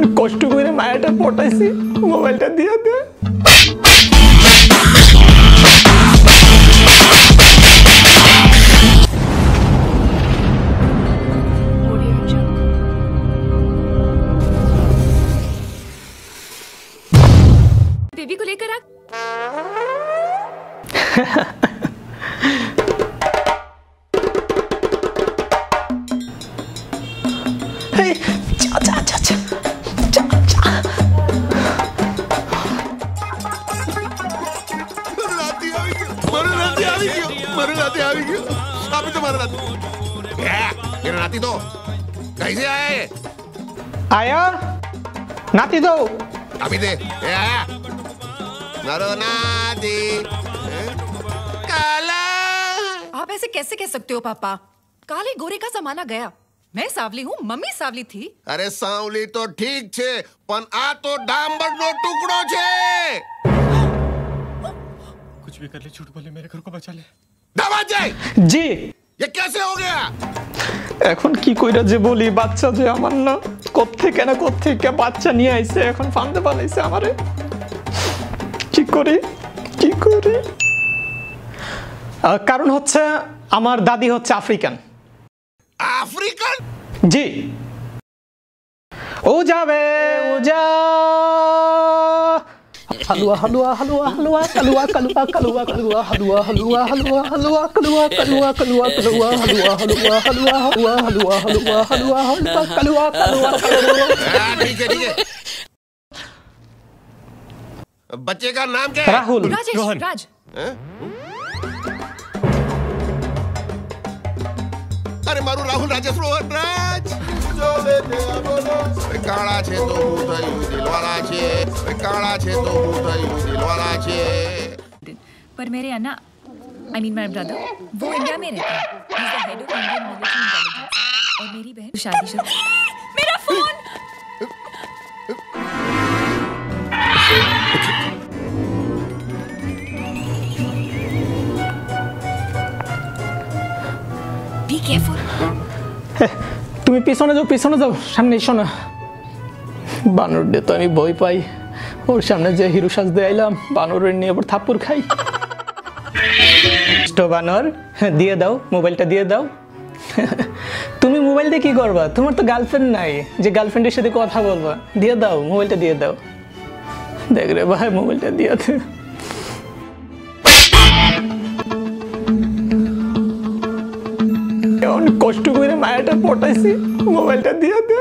কষ্ট করে মায়াটা পটাইছি, মোবাইলটা দিয়ে দে। बेबी को लेकर आ। नाती दो कैसे आया ये? आया नाती दो अभी दे आया नरो नाती काला। आप ऐसे कैसे कह सकते हो पापा? काले गोरे का जमाना गया। मैं सावली हूँ, मम्मी सावली थी। अरे सावली तो ठीक छे पण आ तो डांबर नो टुकड़ो छे। कुछ भी कर ले, झूठ बोले, मेरे घर को बचा ले। दामाद जी ये कैसे हो गया? এখন কি কইরা যে বলি, বাচ্চা যে আমার না কোত্থেকে বাচ্চা নিয়ে আইছে, এখন ফান্দে বানাইছে আমারে। কি করি কারণ হচ্ছে আমার দাদি হচ্ছে আফ্রিকান। আফ্রিকান? জি। ও যাবে ও যা হালুয়া হালুয়া হালুয়া হালুয়া কালুয়া কালুয়া কালুয়া কালুয়া হালুয়া হালুয়া হালুয়া হালুয়া কালুয়া কালুয়া কালুয়া কালুয়া হালুয়া হালুয়া হালুয়া হালুয়া হালুয়া হালুয়া হালুয়া হালুয়া কালুয়া কালুয়া কালুয়া। ठीक है बच्चे का नाम क्या है? राहुल। राजेश, रोहन। राज। अरे मारू राहुल राजेश रोहन राज। काळा छे तो હું થયું દિલવાળા છે, કાળા છે તો હું થયું દિલવાળા છે। पर मेरे अन्ना, I mean my brother, वो इंडिया में रहता है। He's the head of Indian military intelligence। और मेरी बहन शादीशुदा। मेरा फोन। Be careful। তুমি পিছনে যাও, সামনে এসো না। বানর দে তো আমি ভয় পাই, ওর সামনে যে হিরো সাজতে আইলাম, বানরের নিয়ে আবার থাপ্পড় খাই। বানর দিয়ে দাও, মোবাইলটা দিয়ে দাও। তুমি মোবাইল দিয়ে কি করবা? তোমার তো গার্লফ্রেন্ড নাই যে গার্লফ্রেন্ডের সাথে কথা বলবা। দিয়ে দাও, মোবাইলটা দিয়ে দাও। দেখ রে ভাই, মোবাইলটা দিয়ে দে। কষ্ট করে মায়াটা পটাইছি, মোবাইলটা দিয়ে দে।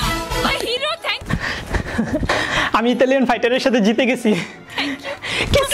আমি ইতালিয়ান ফাইটারের সাথে জিতে গেছি।